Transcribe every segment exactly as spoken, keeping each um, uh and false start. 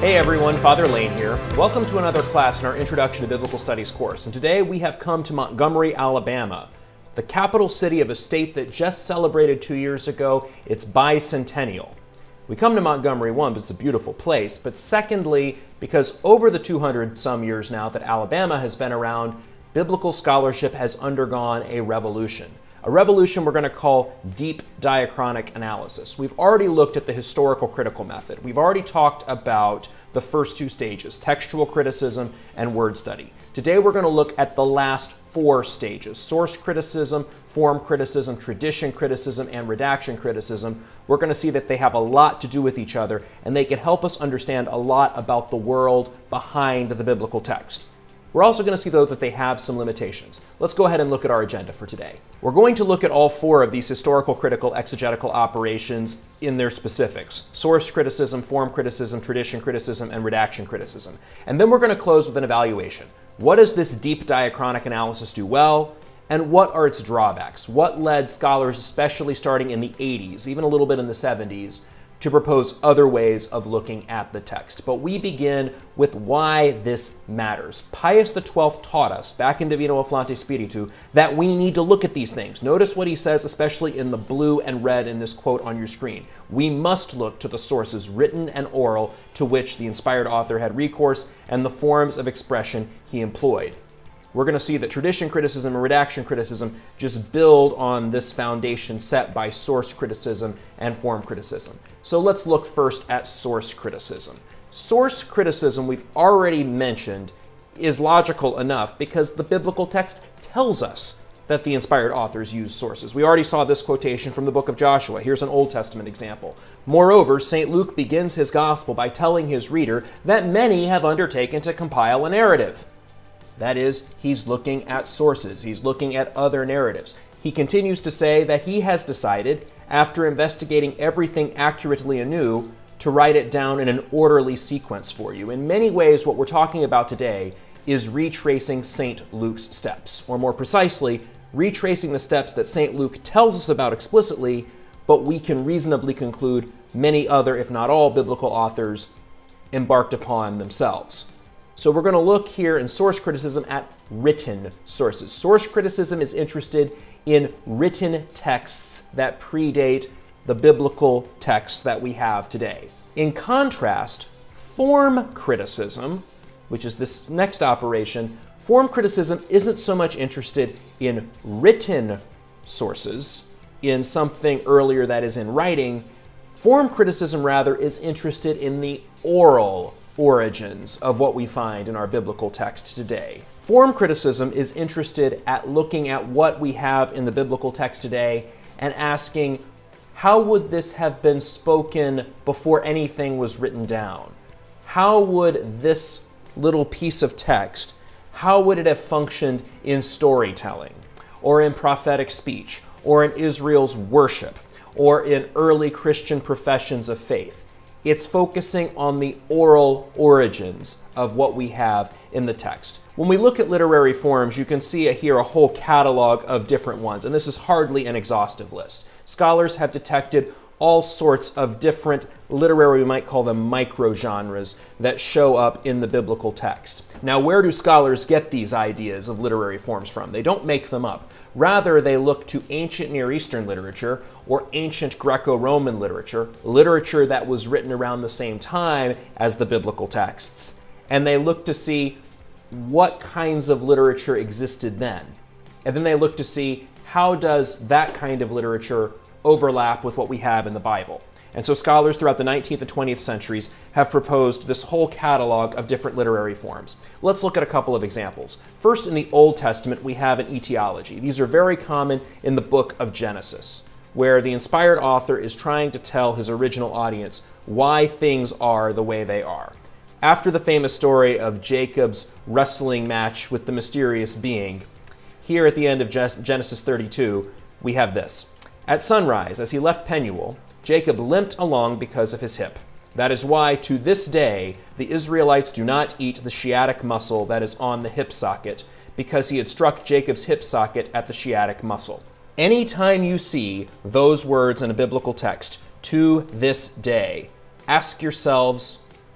Hey everyone, Father Lane here. Welcome to another class in our Introduction to Biblical Studies course. And today we have come to Montgomery, Alabama, the capital city of a state that just celebrated two years ago its bicentennial. We come to Montgomery, one, because it's a beautiful place, but secondly, because over the two hundred some years now that Alabama has been around, biblical scholarship has undergone a revolution. A revolution we're going to call deep diachronic analysis. We've already looked at the historical critical method. We've already talked about the first two stages, textual criticism and word study. Today we're going to look at the last four stages, source criticism, form criticism, tradition criticism, and redaction criticism. We're going to see that they have a lot to do with each other, and they can help us understand a lot about the world behind the biblical text. We're also going to see, though, that they have some limitations. Let's go ahead and look at our agenda for today. We're going to look at all four of these historical, critical, exegetical operations in their specifics: source criticism, form criticism, tradition criticism, and redaction criticism. And then we're going to close with an evaluation. What does this deep diachronic analysis do well, and what are its drawbacks? What led scholars, especially starting in the eighties, even a little bit in the seventies, to propose other ways of looking at the text? But we begin with why this matters. Pius the twelfth taught us, back in Divino Afflante Spiritu, that we need to look at these things. Notice what he says, especially in the blue and red in this quote on your screen. We must look to the sources, written and oral, to which the inspired author had recourse, and the forms of expression he employed. We're going to see that tradition criticism and redaction criticism just build on this foundation set by source criticism and form criticism. So let's look first at source criticism. Source criticism, we've already mentioned, is logical enough because the biblical text tells us that the inspired authors use sources. We already saw this quotation from the book of Joshua. Here's an Old Testament example. Moreover, Saint Luke begins his gospel by telling his reader that many have undertaken to compile a narrative. That is, he's looking at sources. He's looking at other narratives. He continues to say that he has decided, after investigating everything accurately anew, to write it down in an orderly sequence for you. In many ways, what we're talking about today is retracing Saint Luke's steps, or more precisely, retracing the steps that Saint Luke tells us about explicitly, but we can reasonably conclude many other, if not all, biblical authors embarked upon themselves. So we're going to look here in source criticism at written sources. Source criticism is interested in written texts that predate the biblical texts that we have today. In contrast, form criticism, which is this next operation, form criticism isn't so much interested in written sources, in something earlier that is in writing. Form criticism, rather, is interested in the oral origins of what we find in our biblical text today. Form criticism is interested at looking at what we have in the biblical text today and asking, how would this have been spoken before anything was written down? How would this little piece of text, how would it have functioned in storytelling, or in prophetic speech, or in Israel's worship, or in early Christian professions of faith? It's focusing on the oral origins of what we have in the text. When we look at literary forms, you can see here a whole catalog of different ones, and this is hardly an exhaustive list. Scholars have detected all sorts of different literary, we might call them microgenres, that show up in the biblical text. Now, where do scholars get these ideas of literary forms from? They don't make them up. Rather, they look to ancient Near Eastern literature or ancient Greco-Roman literature, literature that was written around the same time as the biblical texts. And they look to see what kinds of literature existed then. And then they look to see how does that kind of literature overlap with what we have in the Bible. And so scholars throughout the nineteenth and twentieth centuries have proposed this whole catalog of different literary forms. Let's look at a couple of examples. First, in the Old Testament, we have an etiology. These are very common in the book of Genesis, where the inspired author is trying to tell his original audience why things are the way they are. After the famous story of Jacob's wrestling match with the mysterious being, here at the end of Genesis thirty-two, we have this. At sunrise, as he left Penuel, Jacob limped along because of his hip. That is why, to this day, the Israelites do not eat the sciatic muscle that is on the hip socket, because he had struck Jacob's hip socket at the sciatic muscle. Anytime you see those words in a biblical text, to this day, ask yourselves,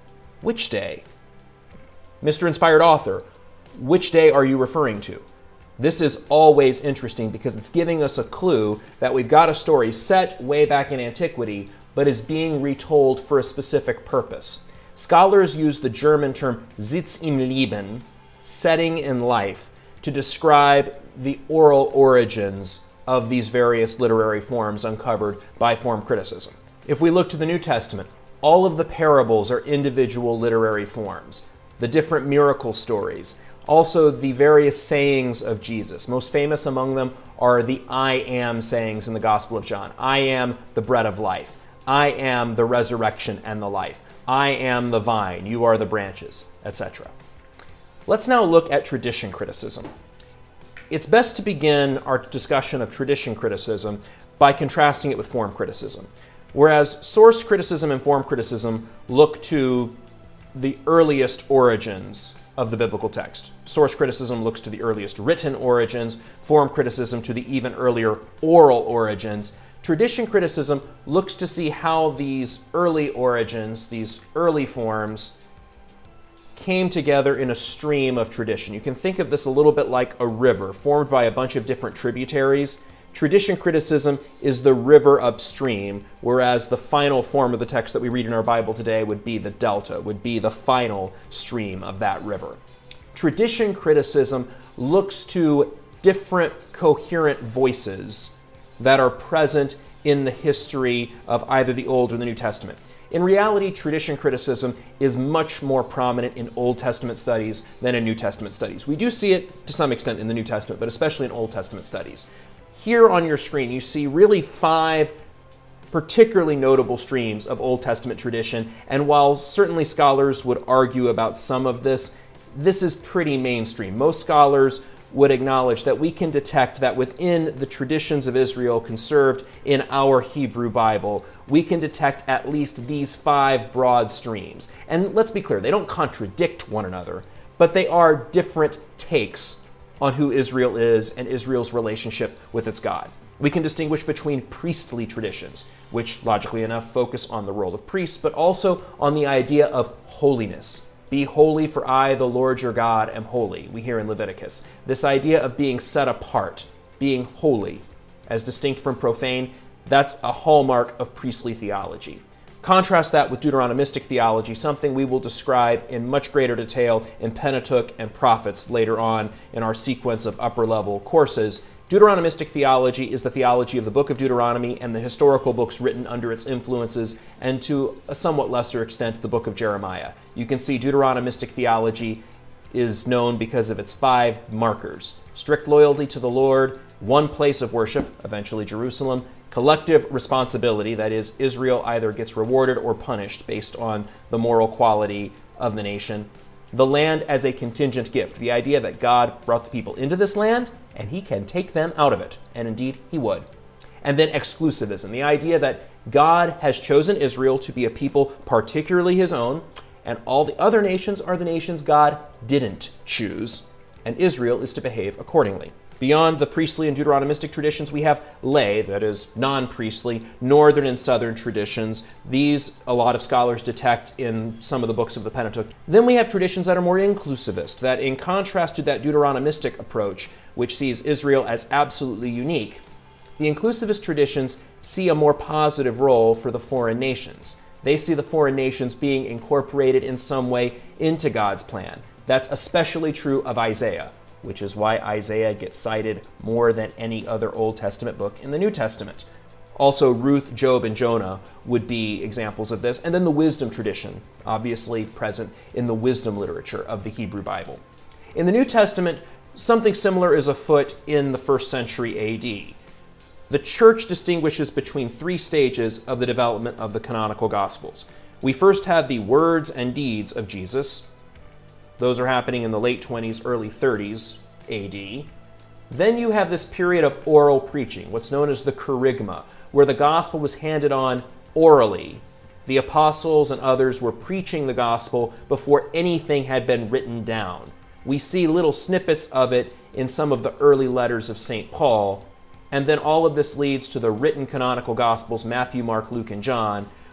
Which day? Mister Inspired Author, which day are you referring to? This is always interesting because it's giving us a clue that we've got a story set way back in antiquity, but is being retold for a specific purpose. Scholars use the German term Sitz im Leben, setting in life, to describe the oral origins of these various literary forms uncovered by form criticism. If we look to the New Testament, all of the parables are individual literary forms. The different miracle stories, also the various sayings of Jesus. Most famous among them are the I am sayings in the Gospel of John. I am the bread of life. I am the resurrection and the life. I am the vine, you are the branches, et cetera. Let's now look at tradition criticism. It's best to begin our discussion of tradition criticism by contrasting it with form criticism. Whereas source criticism and form criticism look to the earliest origins of the biblical text. Source criticism looks to the earliest written origins, form criticism to the even earlier oral origins. Tradition criticism looks to see how these early origins, these early forms, came together in a stream of tradition. You can think of this a little bit like a river formed by a bunch of different tributaries. Tradition criticism is the river upstream, whereas the final form of the text that we read in our Bible today would be the delta, would be the final stream of that river. Tradition criticism looks to different coherent voices that are present in the history of either the Old or the New Testament. In reality, tradition criticism is much more prominent in Old Testament studies than in New Testament studies. We do see it to some extent in the New Testament, but especially in Old Testament studies. Here on your screen, you see really five particularly notable streams of Old Testament tradition, and while certainly scholars would argue about some of this, this is pretty mainstream. Most scholars would acknowledge that we can detect that within the traditions of Israel conserved in our Hebrew Bible, we can detect at least these five broad streams. And let's be clear, they don't contradict one another, but they are different takes on who Israel is and Israel's relationship with its God. We can distinguish between priestly traditions, which logically enough focus on the role of priests, but also on the idea of holiness. Be holy, for I, the Lord your God, am holy, we hear in Leviticus. This idea of being set apart, being holy, as distinct from profane, that's a hallmark of priestly theology. Contrast that with Deuteronomistic theology, something we will describe in much greater detail in Pentateuch and Prophets later on in our sequence of upper-level courses. Deuteronomistic theology is the theology of the book of Deuteronomy and the historical books written under its influences, and to a somewhat lesser extent, the book of Jeremiah. You can see Deuteronomistic theology is known because of its five markers: strict loyalty to the Lord, one place of worship, eventually Jerusalem, collective responsibility, that is, Israel either gets rewarded or punished based on the moral quality of the nation. The land as a contingent gift, the idea that God brought the people into this land and he can take them out of it, and indeed he would. And then exclusivism, the idea that God has chosen Israel to be a people particularly his own, and all the other nations are the nations God didn't choose, and Israel is to behave accordingly. Beyond the priestly and Deuteronomistic traditions, we have lay, that is, non-priestly, northern and southern traditions. These, a lot of scholars detect in some of the books of the Pentateuch. Then we have traditions that are more inclusivist, that in contrast to that Deuteronomistic approach, which sees Israel as absolutely unique, the inclusivist traditions see a more positive role for the foreign nations. They see the foreign nations being incorporated in some way into God's plan. That's especially true of Isaiah, which is why Isaiah gets cited more than any other Old Testament book in the New Testament. Also, Ruth, Job, and Jonah would be examples of this. And then the wisdom tradition, obviously present in the wisdom literature of the Hebrew Bible. In the New Testament, something similar is afoot in the first century A D. The church distinguishes between three stages of the development of the canonical Gospels. We first have the words and deeds of Jesus. Those are happening in the late twenties, early thirties A D. Then you have this period of oral preaching, what's known as the kerygma, where the gospel was handed on orally. The apostles and others were preaching the gospel before anything had been written down. We see little snippets of it in some of the early letters of Saint Paul, and then all of this leads to the written canonical gospels, Matthew, Mark, Luke, and John,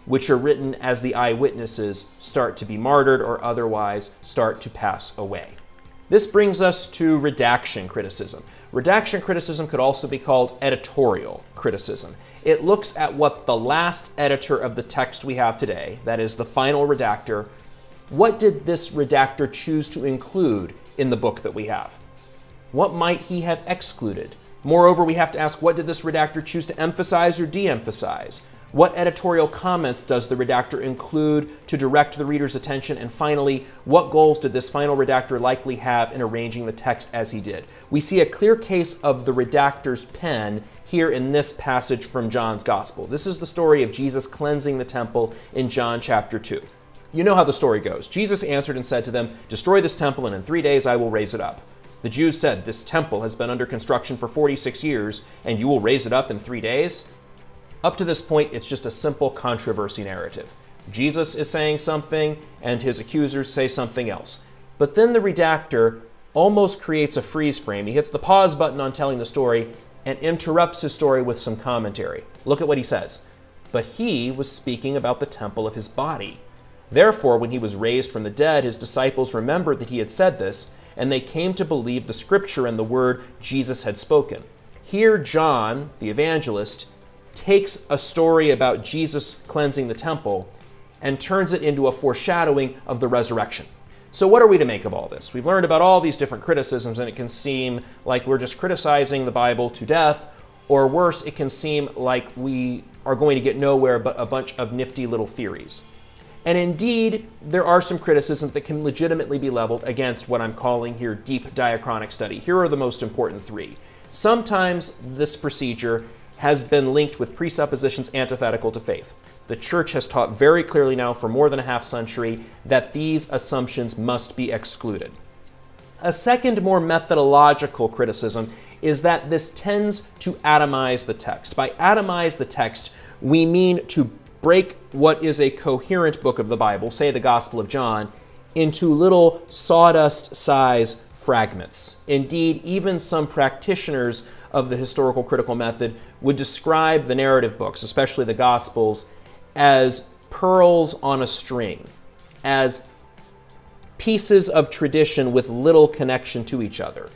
which are written as the eyewitnesses start to be martyred or otherwise start to pass away. This brings us to redaction criticism. Redaction criticism could also be called editorial criticism. It looks at what the last editor of the text we have today, that is the final redactor, what did this redactor choose to include in the book that we have? What might he have excluded? Moreover, we have to ask, what did this redactor choose to emphasize or de-emphasize? What editorial comments does the redactor include to direct the reader's attention? And finally, what goals did this final redactor likely have in arranging the text as he did? We see a clear case of the redactor's pen here in this passage from John's Gospel. This is the story of Jesus cleansing the temple in John chapter two. You know how the story goes. Jesus answered and said to them, "Destroy this temple, and in three days I will raise it up." The Jews said, "This temple has been under construction for forty-six years, and you will raise it up in three days? Up to this point, it's just a simple controversy narrative. Jesus is saying something, and his accusers say something else. But then the redactor almost creates a freeze frame. He hits the pause button on telling the story and interrupts his story with some commentary. Look at what he says. "But he was speaking about the temple of his body. Therefore, when he was raised from the dead, his disciples remembered that he had said this, and they came to believe the scripture and the word Jesus had spoken." Here, John, the evangelist, takes a story about Jesus cleansing the temple and turns it into a foreshadowing of the resurrection. So what are we to make of all this? We've learned about all these different criticisms, and it can seem like we're just criticizing the Bible to death, or worse, it can seem like we are going to get nowhere but a bunch of nifty little theories. And indeed, there are some criticisms that can legitimately be leveled against what I'm calling here deep diachronic study. Here are the most important three. Sometimes this procedure has been linked with presuppositions antithetical to faith. The church has taught very clearly now for more than a half century that these assumptions must be excluded. A second, more methodological criticism is that this tends to atomize the text. By atomize the text, we mean to break what is a coherent book of the Bible, say the Gospel of John, into little sawdust-size fragments. Indeed, even some practitioners of the historical critical method would describe the narrative books, especially the Gospels, as pearls on a string, as pieces of tradition with little connection to each other.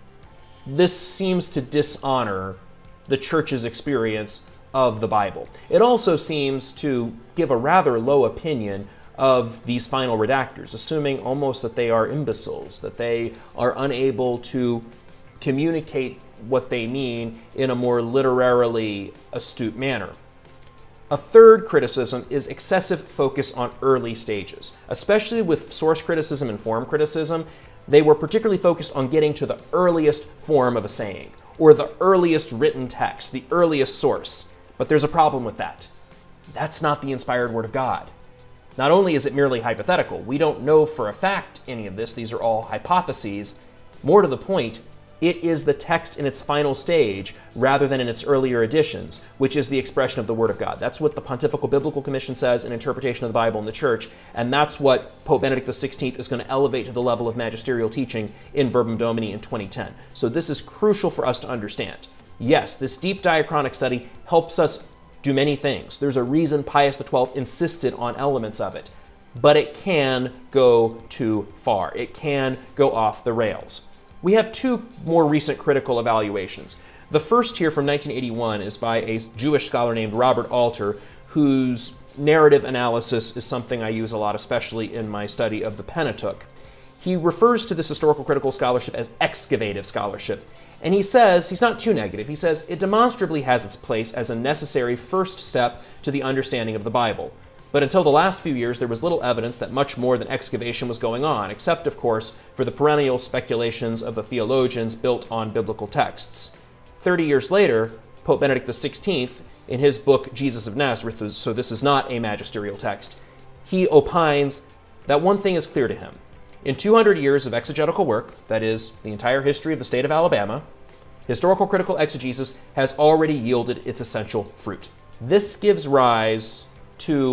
This seems to dishonor the church's experience of the Bible. It also seems to give a rather low opinion of these final redactors, assuming almost that they are imbeciles, that they are unable to communicate what they mean in a more literarily astute manner. A third criticism is excessive focus on early stages. Especially with source criticism and form criticism, they were particularly focused on getting to the earliest form of a saying, or the earliest written text, the earliest source. But there's a problem with that. That's not the inspired word of God. Not only is it merely hypothetical, we don't know for a fact any of this, these are all hypotheses. More to the point, it is the text in its final stage rather than in its earlier editions, which is the expression of the Word of God. That's what the Pontifical Biblical Commission says in interpretation of the Bible in the Church, and that's what Pope Benedict the sixteenth is going to elevate to the level of magisterial teaching in Verbum Domini in twenty ten. So this is crucial for us to understand. Yes, this deep diachronic study helps us do many things. There's a reason Pius the twelfth insisted on elements of it, but it can go too far. It can go off the rails. We have two more recent critical evaluations. The first here from nineteen eighty-one is by a Jewish scholar named Robert Alter, whose narrative analysis is something I use a lot, especially in my study of the Pentateuch. He refers to this historical critical scholarship as excavative scholarship, and he says, he's not too negative, he says, it demonstrably has its place as a necessary first step to the understanding of the Bible. But until the last few years, there was little evidence that much more than excavation was going on, except, of course, for the perennial speculations of the theologians built on biblical texts. Thirty years later, Pope Benedict the sixteenth, in his book Jesus of Nazareth, so this is not a magisterial text, he opines that one thing is clear to him. In two hundred years of exegetical work, that is, the entire history of the state of Alabama, historical critical exegesis has already yielded its essential fruit. This gives rise to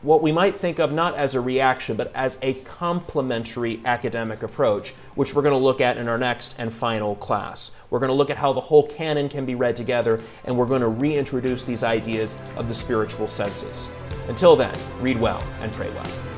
what we might think of not as a reaction, but as a complementary academic approach, which we're going to look at in our next and final class. We're going to look at how the whole canon can be read together, and we're going to reintroduce these ideas of the spiritual senses. Until then, read well and pray well.